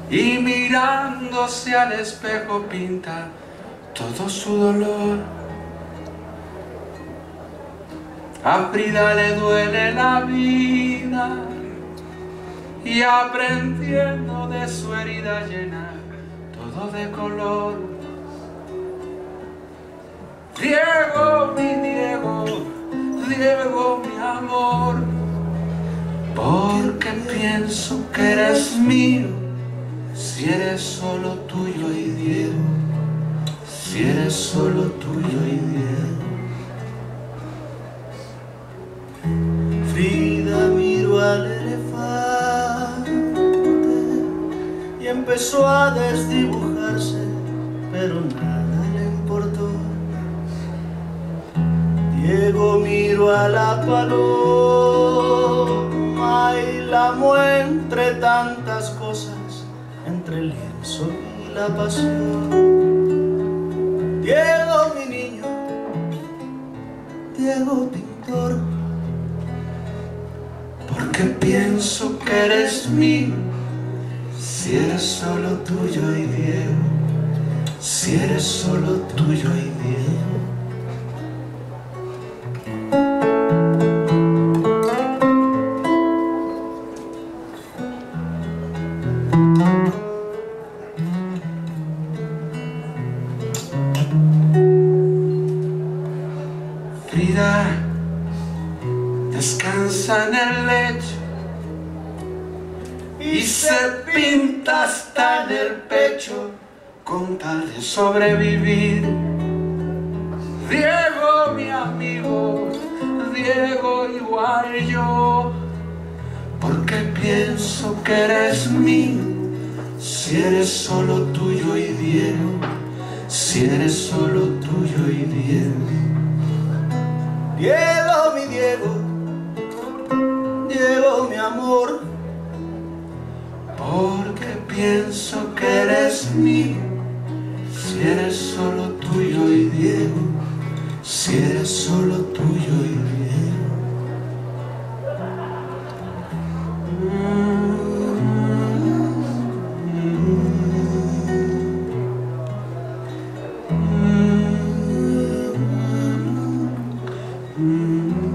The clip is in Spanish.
y mirándose al espejo pinta todo su dolor. A Frida le duele la vida y aprendiendo de su herida llena todo de color. Diego, mi Diego, Diego, mi amor, porque pienso que eres mío, si eres solo tuyo y Diego, si eres solo tuyo y Diego. Frida miró al elefante y empezó a desdibujarse, pero nada le importó. Diego miró a la paloma y la amó entre tantas cosas, entre el lienzo y la pasión. Diego, mi niño, Diego pintor, porque pienso que eres mío, si eres solo tuyo y Diego, si eres solo tuyo y Diego. Frida descansa en el lecho y se pinta hasta en el pecho con tal de sobrevivir. Diego, mi amigo, Diego igual yo, porque pienso que eres mío, si eres solo tuyo y Diego, si eres solo tuyo y Diego. Diego, mi Diego, Diego, mi amor, porque pienso que eres mío, si eres solo tuyo y Diego, si eres solo tuyo y Diego. Mm-hmm.